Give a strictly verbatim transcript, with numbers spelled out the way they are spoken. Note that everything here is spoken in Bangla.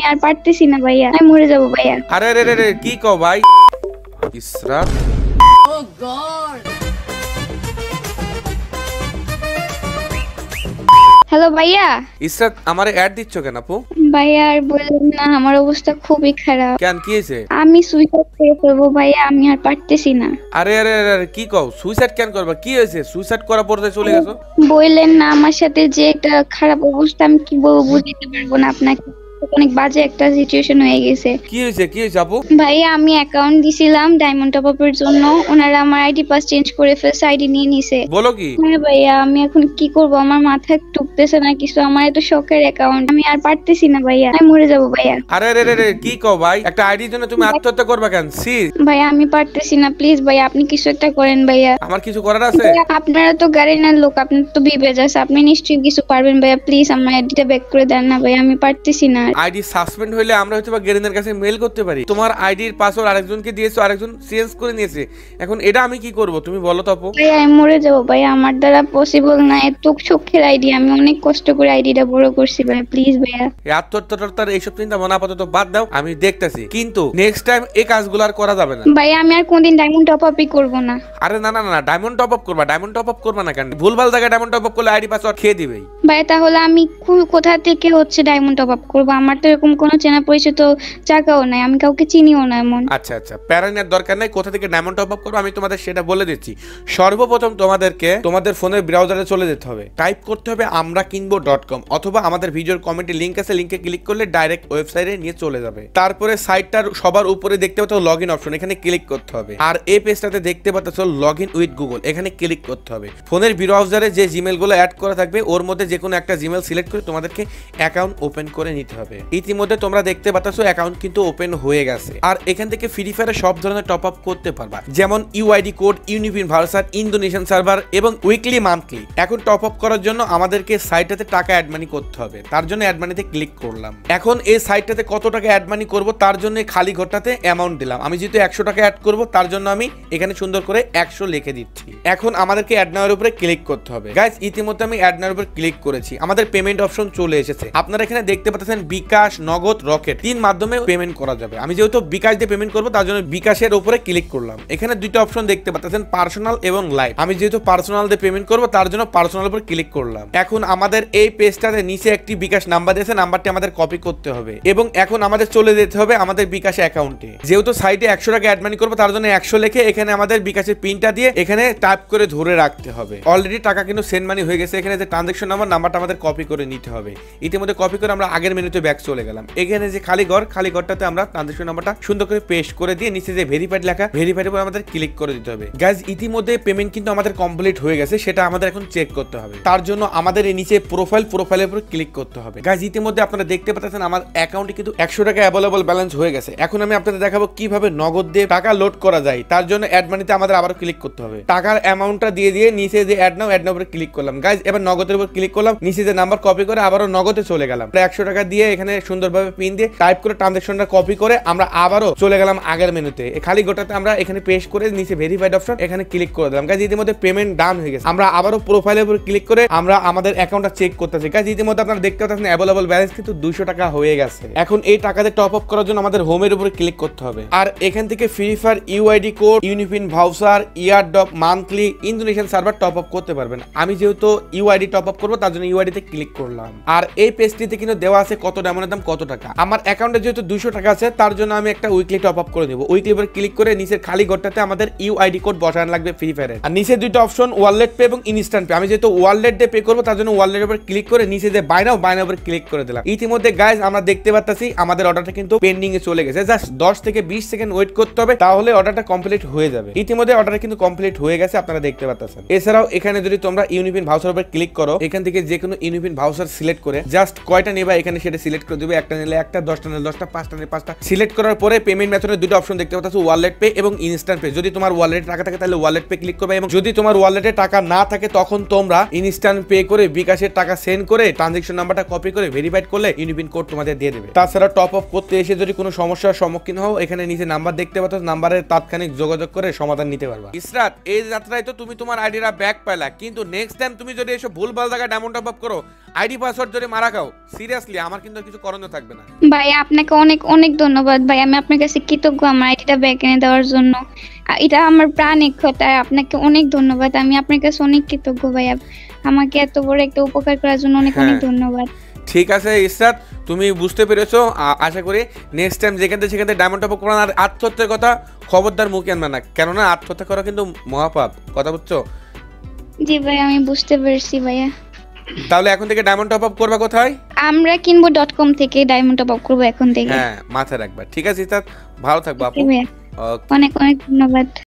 আর পারতেছি না ভাইয়া, আমি মরে যাবো ভাইয়া। আরে রে রে কি কও ভাই? ইসরাত ও গড। হ্যালো ভাইয়া। ইসরাত আমারে অ্যাড দিচ্ছ কেন আপু? ভাইয়া আর বললেন না, আমার অবস্থা খুবই খারাপ। কেন কি হয়েছে? আমি সুইসাইড করে ফেলবো ভাইয়া, আমি আর পারতেছি না। আরে আরে আরে কি কও? সুইসাইড কেন করবা? কি হয়েছে? সুইসাইড করার পর চলে গেছো? বললেন না আমার সাথে যে একটা খারাপ অবস্থা, আমি কি বলবো বুঝতে পারবো না আপনাকে। অনেক বাজে একটা সিচুয়েশন হয়ে গেছে। কি হয়েছে কি হয়েছে আপু? ভাইয়া আমি অ্যাকাউন্ট দিছিলাম ডায়মন্ড টপ আপের জন্য, ওনারা আমার আইডি পাস চেঞ্জ করে ফেলছে, আইডি নিয়ে নিছে। বলো কি? হ্যাঁ ভাইয়া, আমি এখন কি করব, আমার মাথায় ঢুকতেছে না কিছু। আমার এত শখের অ্যাকাউন্ট, আমি আর পারতেছি না ভাইয়া, আমি মরে যাবো ভাইয়া। আরে আরে আরে কি কও ভাই? একটা আইডির জন্য তুমি আত্মহত্যা করবা কেন? সি ভাইয়া আমি পারতেছি না, প্লিজ ভাইয়া আপনি কিছু একটা করেন ভাইয়া। আমার কিছু করার আছে? আপনারা তো গার্ডিয়ানের লোক, আপনার তো বিবেচ আছে, আপনি নিশ্চয়ই কিছু পারবেন ভাইয়া। প্লিজ আমার আইডিটা ব্যাক করে দেন না ভাইয়া, আমি পারতেছি না। আইডি সাসপেন্ড হইলে আমরা হয়তো বা গেরিনের কাছে মেল করতে পারি। তোমার আইডির পাসওয়ার্ড আরেকজনকে দিয়েছো, আরেকজন চেঞ্জ করে নিয়েছে। এখন এটা আমি কি করব তুমি বলো তো আপু? ভাইয়া আমি মরে যাবো ভাইয়া, আমার দ্বারা পসিবল না। এত শখের আইডি, আমি অনেক কষ্ট করে আইডিটা বড় করছি ভাইয়া, প্লিজ ভাইয়া। এই আত্মহত্যার এইসব চিন্তা মনে আপাতত বাদ দাও, আমি দেখতেছি। কিন্তু নেক্সট টাইম এই কাজগুলো আর করা যাবে না ভাইয়া। আমি আর কোনদিন ডায়মন্ড টপ আপই করব না। আরে না না না ডায়মন্ড টপ আপ করবা। ডায়মন্ড টপ আপ করবা না কেন? ভুলভাল জায়গায় ডায়মন্ড টপ আপ করলে আইডি পাসওয়ার্ড খেয়ে দিবেই ভাইয়া। তাহলে আমি কোথা থেকে হচ্ছে ডায়মন্ড টপ আপ করবো? আমার তো এরকম কোনো চেনা পরিচিত জায়গাও নাই, আমি কাউকে চিনিও না এমন। আচ্ছা আচ্ছা প্যারানের দরকার নাই। কোথা থেকে ডায়মন্ড টপ আপ করবো আমি তোমাদের সেটা বলে দিচ্ছি। সর্বপ্রথম তোমাদেরকে তোমাদের ফোনের ব্রাউজারে চলে যেতে হবে, টাইপ করতে হবে আমরা কিনবো ডট কম, অথবা আমাদের ভিডিওর কমেন্টে লিঙ্ক আছে, লিঙ্কে ক্লিক করলে ডাইরেক্ট ওয়েবসাইটে নিয়ে চলে যাবে। তারপরে সাইটটার সবার উপরে দেখতে পাচ্ছ লগ ইন অপশন, এখানে ক্লিক করতে হবে। আর এই পেজটাতে দেখতে পাচ্ছ লগ ইন উইথ গুগল, এখানে ক্লিক করতে হবে। ফোনের ব্রাউজারে যে জিমেল গুলো অ্যাড করা থাকবে ওর মধ্যে যে কোনো একটা জিমেল সিলেক্ট করে তোমাদেরকে অ্যাকাউন্ট ওপেন করে নিতে হবে। ইতিমধ্যে তোমরা দেখতে পাচ্ছ অ্যাকাউন্ট কিন্তু ওপেন হয়ে গেছে। আর এখান থেকে ফ্রি ফায়ারে সব ধরনের টপ আপ করতে পারবা, যেমন UID code, UniPin voucher, Indonesian server এবং উইকলি মান্থলি। এখন টপ আপ করার জন্য আমাদেরকে সাইটটাতে টাকা অ্যাড মানি করতে হবে, তার জন্য অ্যাড মানিতে ক্লিক করলাম। এখন এই সাইটটাতে কত টাকা অ্যাড মানি করবো তার জন্য খালি ঘরটাতে অ্যামাউন্ট দিলাম। আমি যেহেতু একশো টাকা অ্যাড করবো তার জন্য আমি এখানে সুন্দর করে একশো লিখে দিচ্ছি। এখন আমাদেরকে অ্যাড নাওয়ের উপরে ক্লিক করতে হবে। গাইস ইতিমধ্যে আমি অ্যাড নাওয়ের উপর ক্লিক করেছি, আমাদের পেমেন্ট অপশন চলে এসেছে। আপনারা এখানে দেখতে পাচ্ছেন বিকাশ, নগদ, রকেট তিন মাধ্যমে পেমেন্ট করা যাবে। আমি যেহেতু বিকাশ দিয়ে পেমেন্ট করবো তার জন্য বিকাশের উপরে ক্লিক করলাম। এখানে দুইটা অপশন দেখতে পাচ্ছেন, পার্সোনাল এবং লাইভ। আমি যেহেতু পার্সোনাল দিয়ে পেমেন্ট করবো তার জন্য পার্সোনাল উপর ক্লিক করলাম। এখন আমাদের এই পেজটাতে নিচে একটি বিকাশ নাম্বার দিয়েছে, নাম্বারটি আমাদের কপি করতে হবে এবং এখন আমাদের চলে যেতে হবে আমাদের বিকাশ অ্যাকাউন্টে। যেহেতু সাইটে একশো টাকা অ্যাড মানি করবো তার জন্য একশো লিখে এখানে আমাদের বিকাশের পিনটা দিয়ে এখানে টাইপ করে ধরে রাখতে হবে। অলরেডি টাকা কিন্তু সেন্ড মানি হয়ে গেছে। এখানে যে ট্রানজাকশন নাম্বার, নাম্বারটা আমাদের কপি করে নিতে হবে। ইতিমধ্যে কপি করে আমরা আগের মেনুতে ব্যাক চলে গেলাম। এখানে যে খালি ঘর, খালি ঘরটাতে আমরা ট্রানজাকশন নাম্বারটা সুন্দর করে পেস্ট করে দিয়ে নিচে যে ভেরিফাইড লেখা, ভেরিফাইড উপর আমাদের ক্লিক করে দিতে হবে। গাইজ ইতিমধ্যে পেমেন্ট কিন্তু আমাদের কমপ্লিট হয়ে গেছে, সেটা আমাদের এখন চেক করতে হবে। তার জন্য আমাদের এই নিচে প্রোফাইল, প্রোফাইলের উপর ক্লিক করতে হবে। গাইজ ইতিমধ্যে আপনারা দেখতে পাচ্ছেন আমার অ্যাকাউন্টে কিন্তু একশো টাকা অ্যাভেলেবল ব্যালেন্স হয়ে গেছে। এখন আমি আপনাদের দেখাবো কিভাবে নগদ দিয়ে টাকা লোড করা যায়। তার জন্য অ্যাড মানিতে আমাদের আবার ক্লিক করতে হবে। টাকার অ্যামাউন্টটা দিয়ে দিয়ে নিচে যে অ্যাড নাও, অ্যাড নাও উপরে ক্লিক করলাম। গাইজ এবার নগদের উপর ক্লিক করলাম, নিচে যে নাম্বার কপি করে আবারও নগদে চলে গেলাম। একশো টাকা দিয়ে এখানে সুন্দরভাবে পিন দিয়ে টাইপ করে ট্রানজাকশনটা কপি করে আমরা আবারও চলে গেলাম আগের মেনুতে। খালি গোটাতে আমরা এখানে পেস্ট করে নিচে ভেরিফাইড অপশন এখানে ক্লিক করে দিলাম। গাইজ ইতিমধ্যে পেমেন্ট ডান হয়ে গেছে। আমরা আবারও প্রোফাইলের উপর ক্লিক করে আমরা আমাদের অ্যাকাউন্টটা চেক করতেছি। গাইজ ইতিমধ্যে আপনারা দেখতে পাচ্ছেন অ্যাভেলেবল ব্যালেন্স কিন্তু দুইশো টাকা হয়ে গেছে। এখন এই টাকাতে টপ আপ করার জন্য আমাদের হোমের উপরে ক্লিক করতে হবে। আর এখান থেকে Free Fire UID code, UniPin voucher, airdrop, monthly, Indonesian server top up করতে পারবেন। আমি যেহেতু ইউআইডি টপ আপ করবো তার জন্য ইউআইডি তে ক্লিক করলাম। আর এই পেজটিতে কিন্তু দেওয়া আছে কত ডায়মন্ডের দাম কত টাকা। আমার অ্যাকাউন্টে যেহেতু দুইশো টাকা আছে তার জন্য আমি একটা উইকলি টপ আপ করে দেবো। উইকলি উপর ক্লিক করে নিচের খালি ঘরটাতে আমাদের ইউআইডি কোড বসানো লাগবে ফ্রি ফায়ারের। আর নিচে দুইটা অপশন ওয়ালেট পে এবং ইনস্ট্যান্ট পে। আমি যেহেতু ওয়ালেট দিয়ে পে করবো তার জন্য ওয়ালেটের উপর ক্লিক করে নিচে যে বাই নাও, বাই নাও উপর ক্লিক করে দিলাম। ইতিমধ্যে গাইজ আমরা দেখতে পাচ্ছি আমাদের অর্ডারটা কিন্তু পেন্ডিং এ চলে গেছে। জাস্ট দশ থেকে বিশ সেকেন্ড ওয়েট করতে হবে, তাহলে অর্ডারটা কমপ্লিট হয়ে যাবে। ইতিমধ্যে অর্ডার কিন্তু কমপ্লিট হয়ে গেছে, আপনারা দেখতে পাচ্ছেন। এছাড়াও এখানে যদি তোমরা ইউনিফিন ভাউচার উপর ক্লিক করো, এখান থেকে যে কোনো ইউনিফিন ভাউচার সিলেক্ট করে জাস্ট কয়টা নেবা এখানে সেটা সিলেক্ট করে দিবে। একটা নিলে একটা, দশটা নিলে দশটা, পাঁচটা নিলে পাঁচটা। সিলেক্ট করার পরে পেমেন্ট মেথডের দুটো অপশন দেখতে পাচ্ছ, ওয়ালেট পে এবং ইনস্ট্যান্ট পে। যদি তোমার ওয়ালেটে টাকা থাকে তাহলে ওয়ালেট পে ক্লিক করবে, এবং যদি তোমার ওয়ালেটে টাকা না থাকে তখন তোমরা ইনস্ট্যান্ট পে করে বিকাশের টাকা সেন্ড করে ট্রানজাকশন নাম্বারটা কপি করে ভেরিফাইড করলে ইউনিফিন কোড তোমাদের দিয়ে দেবে। তাছাড়া টপ আপ করতে এসে যদি কোনো সমস্যার সম্মুখীন হও, এখানে নিচে নাম্বার দেখতে পাচ্ছ, নাম্বারে তাৎক্ষণিক যোগাযোগ করে সমাধান নিতে পারবা। ইসরাত এই যাত্রায় তো তুমি তোমার আইডিটা ব্যাক পাইলা, কিন্তু নেক্সট টাইম তুমি যদি এসব ভুলভাল জায়গায় ডায়মন্ড টপ আপ করো, আইডি পাসওয়ার্ড যদি মারা খাও, সিরিয়াসলি আমার কিন্তু কিছু করণীয় থাকবে না। ভাই আপনাকে অনেক অনেক ধন্যবাদ ভাই, আমি আপনার কাছে কৃতজ্ঞ আমার আইডিটা ব্যাক এনে দেওয়ার জন্য। আ, এটা আমার প্রাণিক কথা, আপনাকে অনেক ধন্যবাদ, আমি আপনার কাছে অনেক কৃতজ্ঞ ভাই। আপ- আমাকে এত বড় একটা উপকার করার জন্য অনেক অনেক হ্যাঁ। ধন্যবাদ। ঠিক আছে ইসরাত, তুমি বুঝতে পেরেছো। আ- আশা করি নেক্সট টাইম যেখান থেকে সেখান থেকে ডায়মন্ড টপ আপ করো না। আর আত্মহত্যার কথা খবরদার মুখে আনবে না, কেননা আত্মহত্যা করা কিন্তু মহাপাপ, কথা বুঝছো? জি ভাই আমি বুঝতে পেরেছি ভাইয়া। তাহলে এখন থেকে ডায়মন্ড টপ আপ করবা কোথায়? আমরা কিনবো ডট কম থেকে ডায়মন্ড টপ আপ করবো এখন থেকে। হ্যাঁ মাথায় রাখবা। ঠিক আছে ইসরাত, ভালো থাকবা আপু। Okay ভাইয়া, ওকে। অনেক অনেক ধন্যবাদ।